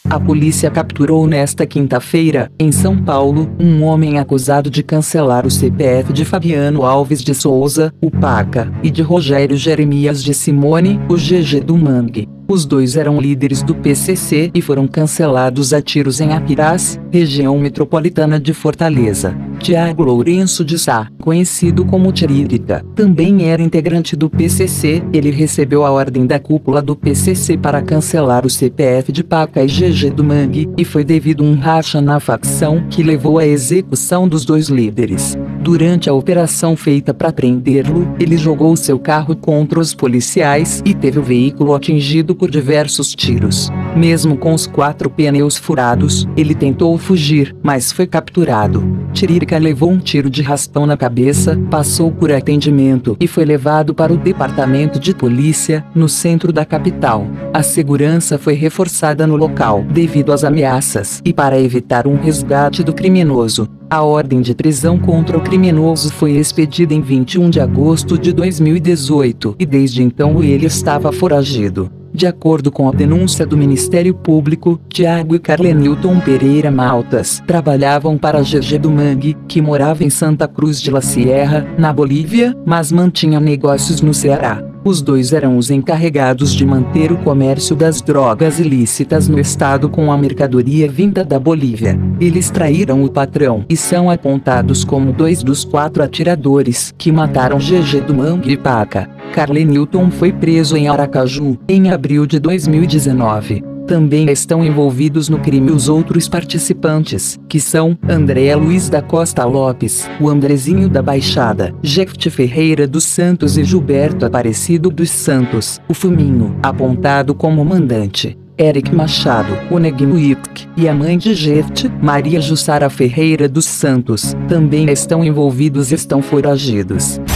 A polícia capturou nesta quinta-feira, em São Paulo, um homem acusado de cancelar o CPF de Fabiano Alves de Souza, o Paca, e de Rogério Jeremias de Simone, o GG do Mangue. Os dois eram líderes do PCC e foram cancelados a tiros em Apirás, região metropolitana de Fortaleza. Tiago Lourenço de Sá, conhecido como Tiririca, também era integrante do PCC. Ele recebeu a ordem da cúpula do PCC para cancelar o CPF de Paca e GG do Mangue, e foi devido a um racha na facção que levou à execução dos dois líderes. Durante a operação feita para prendê-lo, ele jogou seu carro contra os policiais e teve o veículo atingido por diversos tiros. Mesmo com os 4 pneus furados, ele tentou fugir, mas foi capturado. Tiririca levou um tiro de raspão na cabeça, passou por atendimento e foi levado para o departamento de polícia, no centro da capital. A segurança foi reforçada no local devido às ameaças e para evitar um resgate do criminoso. A ordem de prisão contra o criminoso foi expedida em 21 de agosto de 2018 e desde então ele estava foragido. De acordo com a denúncia do Ministério Público, Tiago e Carlenilton Pereira Maltas trabalhavam para GG do Mangue, que morava em Santa Cruz de la Sierra, na Bolívia, mas mantinha negócios no Ceará. Os dois eram os encarregados de manter o comércio das drogas ilícitas no estado com a mercadoria vinda da Bolívia. Eles traíram o patrão e são apontados como 2 dos 4 atiradores que mataram GG do Mangue e Paca. Carlenilton foi preso em Aracaju, em abril de 2019. Também estão envolvidos no crime os outros participantes, que são André Luiz da Costa Lopes, o Andrezinho da Baixada, Jeff Ferreira dos Santos e Gilberto Aparecido dos Santos, o Fuminho, apontado como mandante. Eric Machado, o Neguinho Itk, e a mãe de Jeff, Maria Jussara Ferreira dos Santos, também estão envolvidos e estão foragidos.